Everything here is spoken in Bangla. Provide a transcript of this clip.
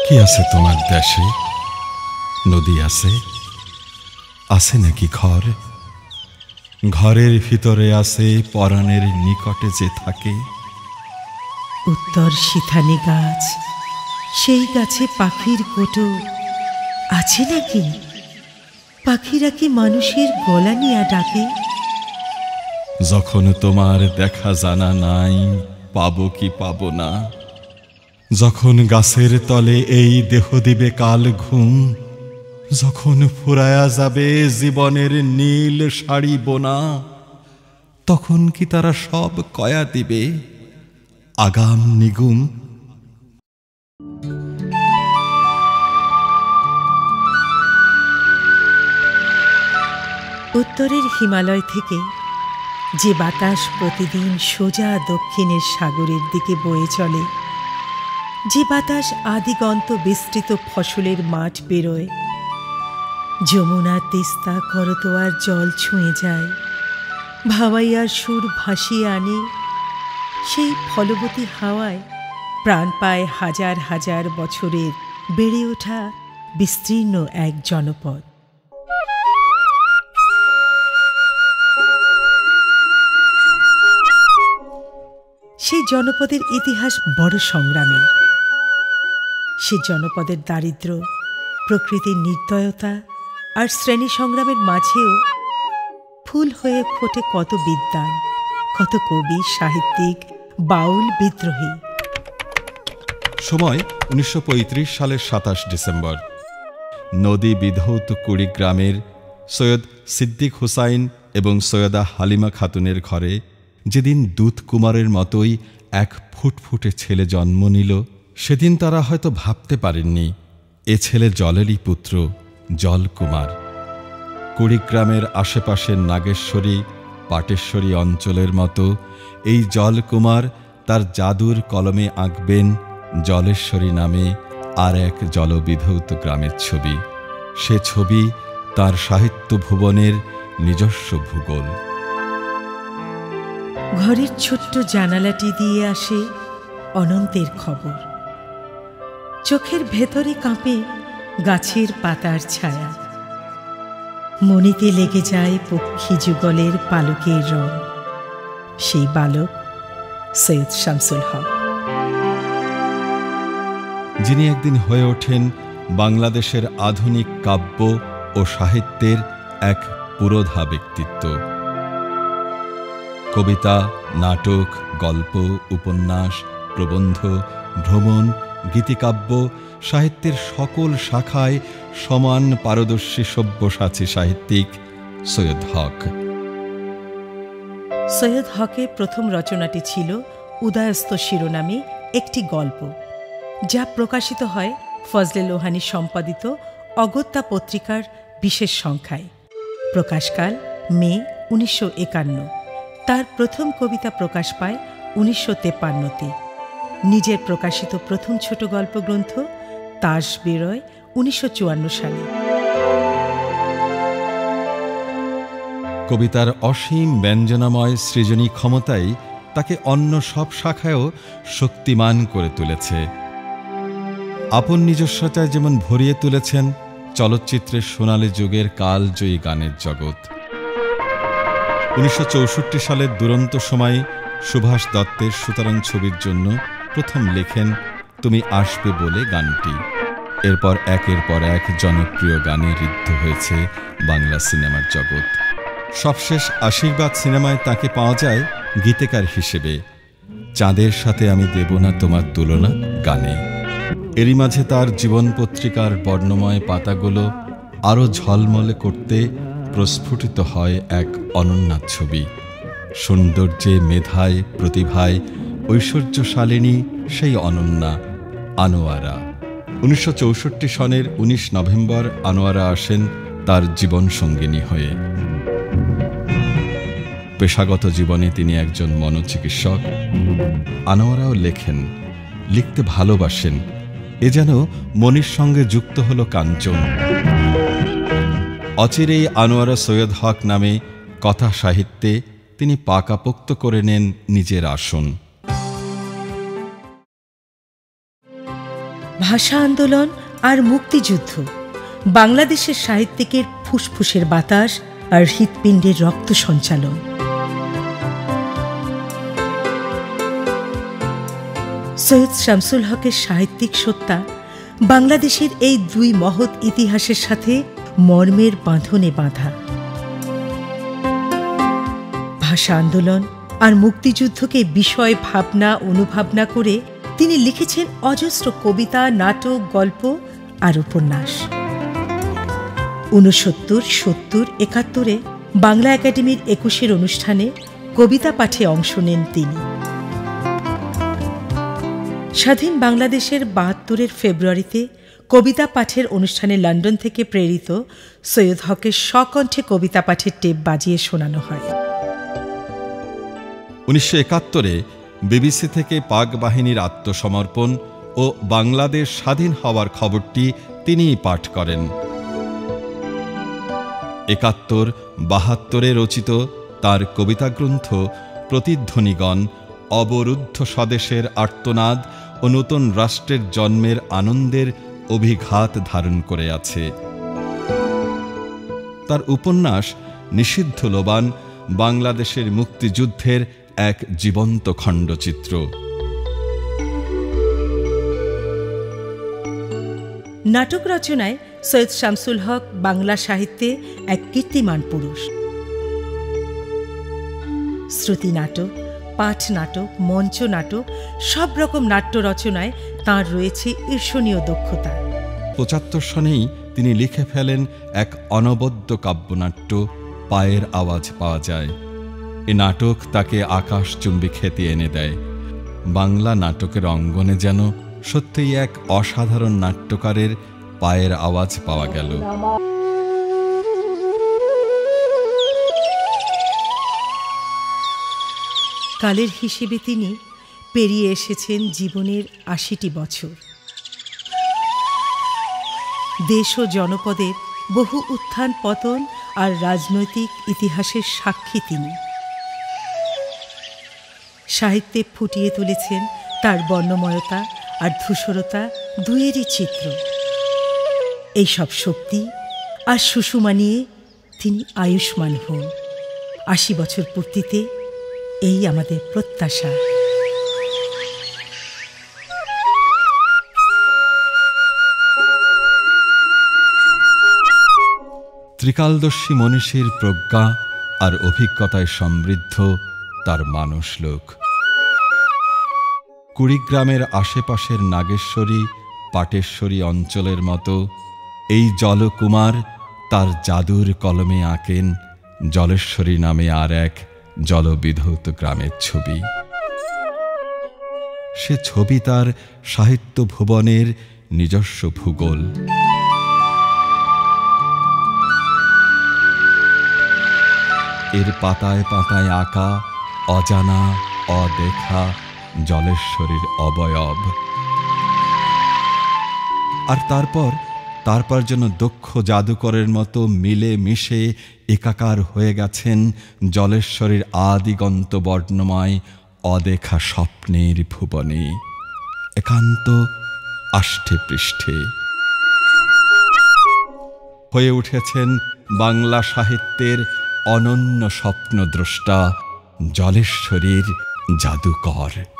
কি আছে তোমার দেশে? নদী আছে, আছে নাকি ঘর? ঘরের ভিতরে আছে পরাণের নিকটে যে থাকে। উত্তর সিথানি গাছ, সেই গাছে পাখির কোটো আছে নাকি? পাখিরা কি মানুষের গলা নিয়ে ডাকে? যখন তোমার দেখা জানা নাই, পাবো কি পাবো না। যখন গাছের তলে এই দেহ দিবে কাল ঘুম, যখন ফুরায়া যাবে জীবনের নীল শাড়ি বোনা, তখন কি তারা সব কয়া দিবে আগাম নিগুম? উত্তরের হিমালয় থেকে যে বাতাস প্রতিদিন সোজা দক্ষিণের সাগরের দিকে বয়ে চলে, যে বাতাস আদিগন্ত বিস্তৃত ফসলের মাঠ বেরোয়, যমুনা তিস্তা করতোয়ার জল ছুঁয়ে যায়, ভাওয়াইয়ার সুর ভাসিয়ে আনে, সেই ফলবতী হাওয়ায় প্রাণ পায় হাজার হাজার বছরের বেড়ে ওঠা বিস্তীর্ণ এক জনপদ। সেই জনপদের ইতিহাস বড় সংগ্রামী। সে জনপদের দারিদ্র্য, প্রকৃতির নির্দয়তা আর শ্রেণী সংগ্রামের মাঝেও ফুল হয়ে ফোটে কত বিদ্বান, কত কবি, সাহিত্যিক, বাউল, বিদ্রোহী। সময় 1935 সালের 27 ডিসেম্বর। নদী বিধৌত কুড়িগ্রামের সৈয়দ সিদ্দিক হুসাইন এবং সৈয়দা হালিমা খাতুনের ঘরে যেদিন দুধ কুমারের মতোই এক ফুটফুটে ছেলে জন্ম নিল, সেদিন তারা হয়তো ভাবতে পারেননি এ ছেলে জলেরই পুত্র, জলকুমার। কুড়িগ্রামের আশেপাশের নাগেশ্বরী, পাটেশ্বরী অঞ্চলের মতো এই জলকুমার তার জাদুর কলমে আঁকবেন জলেশ্বরী নামে আর এক জলবিধৌত গ্রামের ছবি। সে ছবি তার সাহিত্য ভুবনের নিজস্ব ভূগোল। ঘরের ছোট্ট জানালাটি দিয়ে আসে অনন্তের খবর। চোখের ভেতরে কাঁপে গাছের পাতার ছায়া। মনেতে লেগে যায় পক্ষী যুগলের পালকের রং। সেই বালক সৈয়দ শামসুল হক, যিনি একদিন হয়ে ওঠেন বাংলাদেশের আধুনিক কাব্য ও সাহিত্যের এক পুরোধা ব্যক্তিত্ব। কবিতা, নাটক, গল্প, উপন্যাস, প্রবন্ধ, ভ্রমণ, গীতিকাব্য সাহিত্যের সকল শাখায় সমান পারদর্শী সব্যসাচী সাহিত্যিক সৈয়দ হক। সৈয়দ হকের প্রথম রচনাটি ছিল উদয়স্ত শিরোনামে একটি গল্প, যা প্রকাশিত হয় ফজলে লোহানী সম্পাদিত অগত্যা পত্রিকার বিশেষ সংখ্যায়। প্রকাশকাল মে 1951। তার প্রথম কবিতা প্রকাশ পায় 1953-তে। নিজের প্রকাশিত প্রথম ছোট গল্প গ্রন্থ তাস বেরোয় 1954 সালে। কবিতার অসীম ব্যঞ্জনাময় সৃজনী ক্ষমতাই তাকে অন্য সব শাখায়ও শক্তিমান করে তুলেছে। আপন নিজস্বতায় যেমন ভরিয়ে তুলেছেন চলচ্চিত্রের সোনালী যুগের কালজয়ী গানের জগৎ। 1964 সালের দুরন্ত সময়ে সুভাষ দত্তের সুতরাং ছবির জন্য প্রথম লেখেন তুমি আসবে বলে গানটি। এরপর একের পর এক জনপ্রিয় গানে ঋদ্ধ হয়েছে বাংলা সিনেমার জগৎ। সবশেষ আশীর্বাদ সিনেমায় তাকে পাওয়া যায় গীতিকার হিসেবে চাঁদের সাথে আমি দেব না তোমার তুলনা গানে। এরই মাঝে তার জীবন পত্রিকার বর্ণময় পাতাগুলো আরও ঝলমলে করতে প্রস্ফুটিত হয় এক অনন্যা ছবি। সৌন্দর্যে, মেধায়, প্রতিভায় ঐশ্বর্যশালিনী সেই অনন্যা আনোয়ারা। 1964 সনের 19 নভেম্বর আনোয়ারা আসেন তার জীবনসঙ্গিনী হয়ে। পেশাগত জীবনে তিনি একজন মনোচিকিৎসক। আনোয়ারাও লেখেন, লিখতে ভালোবাসেন। এ যেন মনির সঙ্গে যুক্ত হল কাঞ্চন। অচিরেই আনোয়ারা সৈয়দ হক নামে কথা সাহিত্যে তিনি পাকাপোক্ত করে নেন নিজের আসন। ভাষা আন্দোলন আর মুক্তিযুদ্ধ বাংলাদেশের সাহিত্যিকের ফুসফুসের বাতাস আর হৃৎপিণ্ডের রক্ত সঞ্চালন। সৈয়দ শামসুল হকের সাহিত্যিক সত্তা বাংলাদেশের এই দুই মহৎ ইতিহাসের সাথে মর্মের বাঁধনে বাঁধা। ভাষা আন্দোলন আর মুক্তিযুদ্ধকে বিষয় ভাবনা অনুভাবনা করে তিনি লিখেছেন অজস্র কবিতা, নাটক, গল্প আর উপন্যাস। 69, 70, 71 বাংলা একাডেমির 21 অনুষ্ঠানে কবিতা পাঠে অংশ নেন তিনি। স্বাধীন বাংলাদেশের 72 ফেব্রুয়ারিতে কবিতা পাঠের অনুষ্ঠানে লন্ডন থেকে প্রেরিত সৈয়দ হকের স্বকণ্ঠে কবিতা পাঠের টেপ বাজিয়ে শোনানো হয়। 1971 বিবিসি থেকে পাক বাহিনীর আত্মসমর্পণ ও বাংলাদেশ স্বাধীন হওয়ার খবরটি তিনিই পাঠ করেন। 71-72 রচিত তার কবিতা গ্রন্থ প্রতিধ্বনিগণ অবরুদ্ধ স্বদেশের আর্তনাদ ও নতুন রাষ্ট্রের জন্মের আনন্দের অভিঘাত ধারণ করে আছে। তার উপন্যাস নিষিদ্ধ লোবান বাংলাদেশের মুক্তিযুদ্ধের এক জীবন্ত খণ্ডচিত্র। নাটক রচনায় সৈয়দ শামসুল হক বাংলা সাহিত্যে এক কীর্তিমান পুরুষ। শ্রুতি নাটক, পাঠ নাটক, মঞ্চ নাটক সব রকম নাট্য রচনায় তাঁর রয়েছে ঈর্ষণীয় দক্ষতা। 75 সনেই তিনি লিখে ফেলেন এক অনবদ্য কাব্যনাট্য পায়ের আওয়াজ পাওয়া যায়। এ নাটক তাকে আকাশচুম্বী খ্যাতি এনে দেয়। বাংলা নাটকের অঙ্গনে যেন সত্যিই এক অসাধারণ নাট্যকারের পায়ের আওয়াজ পাওয়া গেল। কালের হিসেবে তিনি পেরিয়ে এসেছেন জীবনের 80টি বছর। দেশ ও জনপদের বহু উত্থান পতন আর রাজনৈতিক ইতিহাসের সাক্ষী তিনি। সাহিত্যে ফুটিয়ে তুলেছেন তার বর্ণময়তা আর ধূসরতা দুয়েরই চিত্র। এইসব শক্তি আর সুষমা নিয়ে তিনি আয়ুষ্মান হন। 80 বছর পূর্তিতে এই আমাদের প্রত্যাশা। ত্রিকালদর্শী মনীষীর প্রজ্ঞা আর অভিজ্ঞতায় সমৃদ্ধ তার মানুষলোক। কুড়িগ্রামের আশেপাশের নাগেশ্বরী, পাটেশ্বরী অঞ্চলের মতো এই জলকুমার তার জাদুর কলমে আঁকেন জলেশ্বরী নামে আর এক জলবিধৌত গ্রামের ছবি। সে ছবি তার সাহিত্য ভুবনের নিজস্ব ভূগোল। এর পাতায় পাতায় আঁকা অজানা অদেখা জলেশ্বরীর অবয়ব। আর তারপর যেন দক্ষ জাদুকরের মতো মিলে মিশে একাকার হয়ে গেছেন জলেশ্বরীর আদিগন্ত বর্ণময় অদেখা স্বপ্নের ভুবনে, একান্ত আষ্ঠে পৃষ্ঠে হয়ে উঠেছেন বাংলা সাহিত্যের অনন্য স্বপ্নদ্রষ্টা জলেশ্বরীর জাদুকর।